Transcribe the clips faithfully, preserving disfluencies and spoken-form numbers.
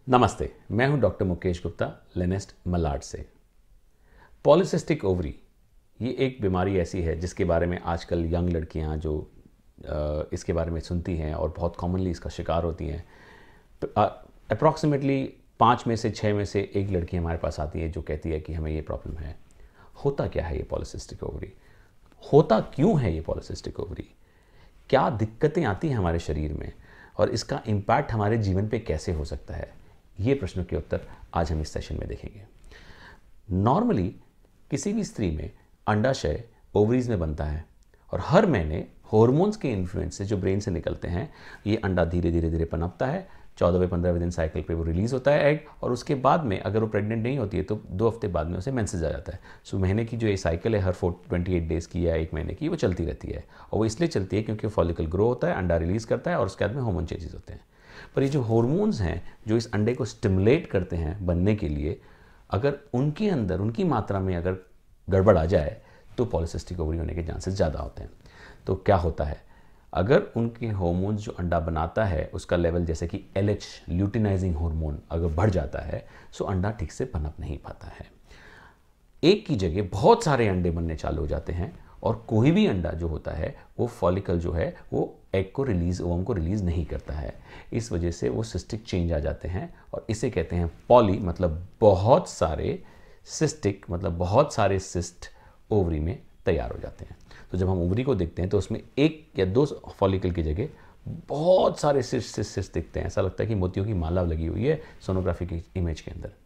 नमस्ते, मैं हूं डॉक्टर मुकेश गुप्ता लेनेस्ट मलाड से। पॉलीसिस्टिक ओवरी ये एक बीमारी ऐसी है जिसके बारे में आजकल यंग लड़कियां जो इसके बारे में सुनती हैं और बहुत कॉमनली इसका शिकार होती हैं। अप्रॉक्सीमेटली पाँच में से छः में से एक लड़की हमारे पास आती है जो कहती है कि हमें ये प्रॉब्लम है। होता क्या है ये पॉलीसिस्टिक ओवरी? होता क्यों है ये पॉलीसिस्टिक ओवरी? क्या दिक्कतें आती हैं हमारे शरीर में और इसका इम्पैक्ट हमारे जीवन पे कैसे हो सकता है? ये प्रश्नों के उत्तर आज हम इस सेशन में देखेंगे। नॉर्मली किसी भी स्त्री में अंडाशय ओवरीज में बनता है और हर महीने हॉर्मोन्स के इन्फ्लुएंस से जो ब्रेन से निकलते हैं ये अंडा धीरे धीरे धीरे पनपता है। चौदहवें पंद्रहवें दिन साइकिल पे वो रिलीज होता है एग, और उसके बाद में अगर वो प्रेग्नेंट नहीं होती है तो दो हफ्ते बाद में उसे मेंसेस आ जाता है। सो महीने की जो ये साइकिल है हर फोर ट्वेंटी एट डेज़ की या एक महीने की वो चलती रहती है, और वो इसलिए चलती है क्योंकि फॉलिकल ग्रो होता है, अंडा रिलीज करता है और उसके बाद में हार्मोन चेंजेस होते हैं। पर ये जो हार्मोन्स हैं जो इस अंडे को स्टिमुलेट करते हैं बनने के लिए, अगर उनके अंदर उनकी मात्रा में अगर गड़बड़ आ जाए तो पॉलीसिस्टिक ओवरी होने के चांसेस ज़्यादा होते हैं। तो क्या होता है, अगर उनके हार्मोन्स जो अंडा बनाता है उसका लेवल जैसे कि एल एच ल्यूटिनाइजिंग हार्मोन अगर बढ़ जाता है तो अंडा ठीक से पनप नहीं पाता है। एक की जगह बहुत सारे अंडे बनने चालू हो जाते हैं और कोई भी अंडा जो होता है वो फॉलिकल जो है वो एग को रिलीज ओवम को रिलीज नहीं करता है। इस वजह से वो सिस्टिक चेंज आ जाते हैं और इसे कहते हैं पॉली, मतलब बहुत सारे, सिस्टिक मतलब बहुत सारे सिस्ट ओवरी में तैयार हो जाते हैं। तो जब हम ओवरी को देखते हैं तो उसमें एक या दो फॉलिकल की जगह बहुत सारे सिस्ट सिस्ट सिस्ट दिखते हैं। ऐसा लगता है कि मोतियों की माला लगी हुई है सोनोग्राफी की इमेज के अंदर।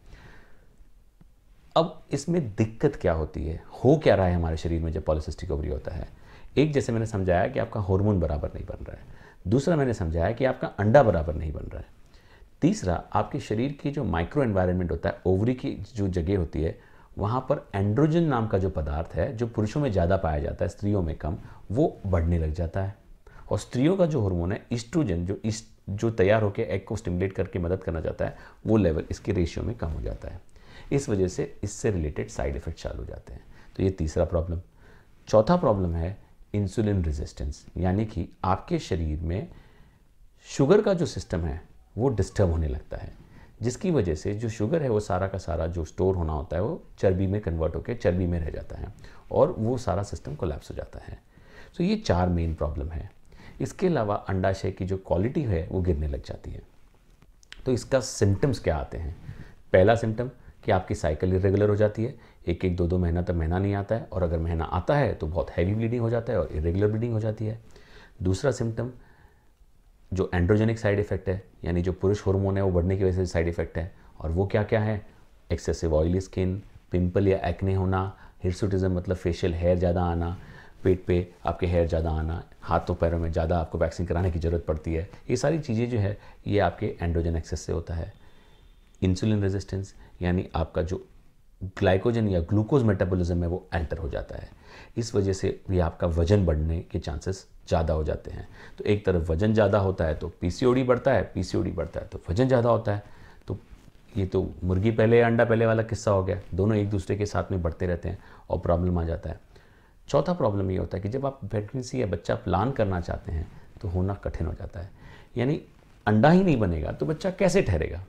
अब इसमें दिक्कत क्या होती है, हो क्या रहा है हमारे शरीर में जब पॉलीसिस्टिक ओवरी होता है? एक, जैसे मैंने समझाया कि आपका हार्मोन बराबर नहीं बन रहा है। दूसरा, मैंने समझाया कि आपका अंडा बराबर नहीं बन रहा है। तीसरा, आपके शरीर की जो माइक्रो एनवायरनमेंट होता है, ओवरी की जो जगह होती है वहाँ पर एंड्रोजन नाम का जो पदार्थ है जो पुरुषों में ज़्यादा पाया जाता है स्त्रियों में कम, वो बढ़ने लग जाता है। और स्त्रियों का जो हार्मोन है एस्ट्रोजन, जो इस जो तैयार होकर एग को स्टिमुलेट करके मदद करना चाहता है, वो लेवल इसके रेशियो में कम हो जाता है। इस वजह से इससे रिलेटेड साइड इफेक्ट चालू हो जाते हैं। तो ये तीसरा प्रॉब्लम। चौथा प्रॉब्लम है इंसुलिन रेजिस्टेंस, यानी कि आपके शरीर में शुगर का जो सिस्टम है वो डिस्टर्ब होने लगता है, जिसकी वजह से जो शुगर है वो सारा का सारा जो स्टोर होना होता है वो चर्बी में कन्वर्ट होकर चर्बी में रह जाता है और वो सारा सिस्टम कोलैप्स हो जाता है। तो ये चार मेन प्रॉब्लम है। इसके अलावा अंडाशय की जो क्वालिटी है वो गिरने लग जाती है। तो इसका सिम्टम्स क्या आते हैं? पहला सिम्टम कि आपकी साइकिल इरेगुलर हो जाती है, एक एक दो दो महीना तक महीना नहीं आता है, और अगर महीना आता है तो बहुत हैवी ब्लीडिंग हो जाता है और इरेगुलर ब्लीडिंग हो जाती है। दूसरा सिम्टम जो एंड्रोजेनिक साइड इफेक्ट है, यानी जो पुरुष हार्मोन है वो बढ़ने की वजह से साइड इफेक्ट है, और वो क्या क्या है? एक्सेसिव ऑयली स्किन, पिंपल या एक्ने होना, हिर्सुटिज्म मतलब फेशियल हेयर ज़्यादा आना, पेट पे आपके हेयर ज़्यादा आना, हाथों पैरों में ज़्यादा आपको वैक्सीन कराने की ज़रूरत पड़ती है। ये सारी चीज़ें जो है ये आपके एंड्रोजन एक्सेस से होता है। इंसुलिन रेजिस्टेंस, यानी आपका जो ग्लाइकोजन या ग्लूकोज मेटाबॉलिज्म है वो अल्टर हो जाता है। इस वजह से भी आपका वजन बढ़ने के चांसेस ज़्यादा हो जाते हैं। तो एक तरफ वजन ज़्यादा होता है तो पीसीओडी बढ़ता है, पीसीओडी बढ़ता है तो वजन ज़्यादा होता है। तो ये तो मुर्गी पहले अंडा पहले वाला किस्सा हो गया, दोनों एक दूसरे के साथ में बढ़ते रहते हैं और प्रॉब्लम आ जाता है। चौथा प्रॉब्लम ये होता है कि जब आप प्रेगनेंसी या बच्चा प्लान करना चाहते हैं तो होना कठिन हो जाता है, यानी अंडा ही नहीं बनेगा तो बच्चा कैसे ठहरेगा?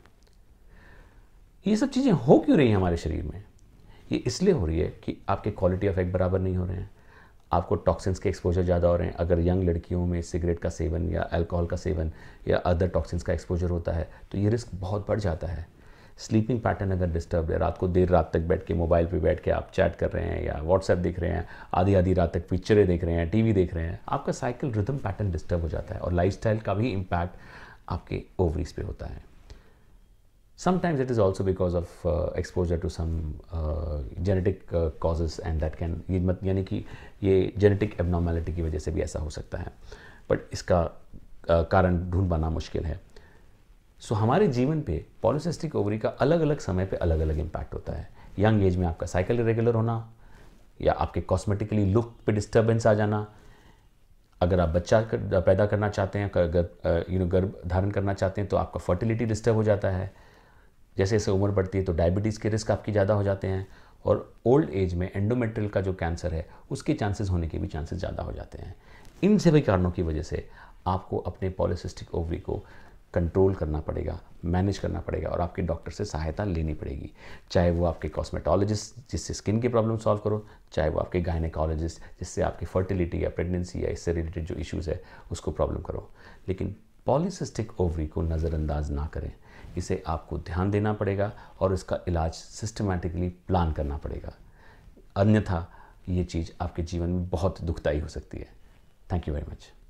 ये सब चीज़ें हो क्यों रही हैं हमारे शरीर में? ये इसलिए हो रही है कि आपके क्वालिटी ऑफ एग बराबर नहीं हो रहे हैं, आपको टॉक्सिन्स के एक्सपोजर ज़्यादा हो रहे हैं। अगर यंग लड़कियों में सिगरेट का सेवन या अल्कोहल का सेवन या अदर टॉक्सिन्स का एक्सपोजर होता है तो ये रिस्क बहुत बढ़ जाता है। स्लीपिंग पैटर्न अगर डिस्टर्ब है, रात को देर रात तक बैठ के मोबाइल पे बैठ के आप चैट कर रहे हैं या व्हाट्सएप देख रहे हैं, आधी आधी रात तक पिक्चरें देख रहे हैं, टीवी देख रहे हैं, आपका साइकिल रिदम पैटर्न डिस्टर्ब हो जाता है और लाइफस्टाइल का भी इम्पैक्ट आपके ओवरीज पे होता है। Sometimes it is also because of uh, exposure to some uh, genetic uh, causes and that can, ये मत यानी कि ये genetic abnormality की वजह से भी ऐसा हो सकता है, बट इसका uh, कारण ढूंढ पाना मुश्किल है। सो so, हमारे जीवन पे पॉलीसिस्टिक ओवरी का अलग अलग समय पे अलग अलग इम्पैक्ट होता है। यंग एज में आपका साइकिल इरेगुलर होना, या आपके कॉस्मेटिकली लुक पे डिस्टर्बेंस आ जाना, अगर आप बच्चा कर, पैदा करना चाहते हैं, अगर यू नो गर्भ धारण करना चाहते हैं तो आपका फर्टिलिटी डिस्टर्ब हो जाता है। जैसे जैसे उम्र बढ़ती है तो डायबिटीज़ के रिस्क आपकी ज़्यादा हो जाते हैं, और ओल्ड एज में एंडोमेट्रियल का जो कैंसर है उसके चांसेस होने के भी चांसेस ज़्यादा हो जाते हैं। इन सभी कारणों की वजह से आपको अपने पॉलीसिस्टिक ओवरी को कंट्रोल करना पड़ेगा, मैनेज करना पड़ेगा और आपके डॉक्टर से सहायता लेनी पड़ेगी। चाहे वो आपके कॉस्मेटोलॉजिस्ट जिससे स्किन की प्रॉब्लम सॉल्व करो, चाहे वो आपके गायनेकोलॉजिस्ट जिससे आपकी फर्टिलिटी या प्रेगनेंसी या इससे रिलेटेड जो इश्यूज़ है उसको प्रॉब्लम करो। लेकिन पॉलीसिस्टिक ओवरी को नज़रअंदाज ना करें, इसे आपको ध्यान देना पड़ेगा और इसका इलाज सिस्टमैटिकली प्लान करना पड़ेगा, अन्यथा ये चीज़ आपके जीवन में बहुत दुखदाई हो सकती है। Thank you very much.